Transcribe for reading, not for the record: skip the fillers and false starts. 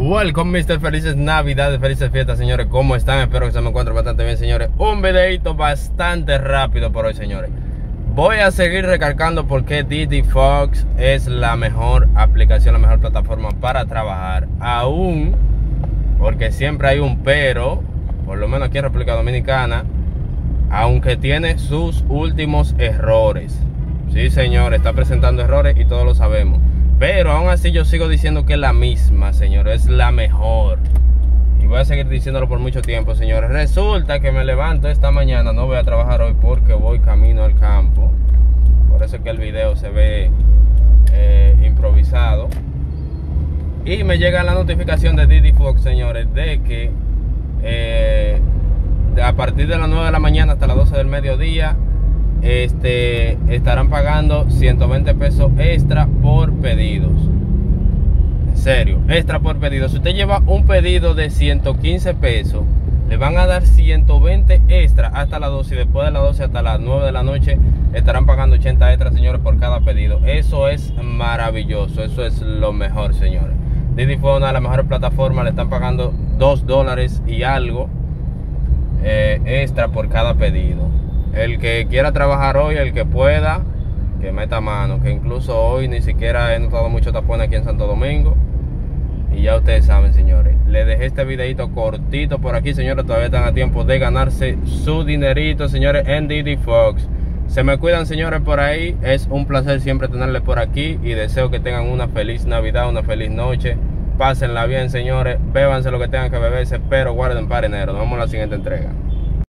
Welcome, Mr. Felices Navidades, felices fiestas, señores. ¿Cómo están? Espero que se me encuentren bastante bien, señores. Un videito bastante rápido por hoy, señores. Voy a seguir recalcando por qué Didi Fox es la mejor aplicación, la mejor plataforma para trabajar. Aún, porque siempre hay un pero, por lo menos aquí en República Dominicana, aunque tiene sus últimos errores. Sí, señores, está presentando errores y todos lo sabemos. Pero aún así yo sigo diciendo que es la misma, señores, es la mejor. Y voy a seguir diciéndolo por mucho tiempo, señores. Resulta que me levanto esta mañana, no voy a trabajar hoy porque voy camino al campo. Por eso es que el video se ve improvisado. Y me llega la notificación de Didi Fox, señores, de que a partir de las 9 de la mañana hasta las 12 del mediodía estarán pagando 120 pesos extra por pedidos. En serio, extra por pedido. Si usted lleva un pedido de 115 pesos, le van a dar 120 extra hasta las 12, y después de las 12 hasta las 9 de la noche estarán pagando 80 extra, señores, por cada pedido. Eso es maravilloso, eso es lo mejor, señores. Didi fue una de las mejores plataformas, le están pagando $2 y algo extra por cada pedido. El que quiera trabajar hoy, el que pueda, que meta mano. Que incluso hoy ni siquiera he notado mucho tapón aquí en Santo Domingo. Y ya ustedes saben, señores. Les dejé este videito cortito por aquí, señores. Todavía están a tiempo de ganarse su dinerito, señores, en Didi Fox. Se me cuidan, señores, por ahí. Es un placer siempre tenerles por aquí. Y deseo que tengan una feliz Navidad, una feliz noche. Pásenla bien, señores. Bébanse lo que tengan que beberse, pero guarden para enero. Nos vemos en la siguiente entrega.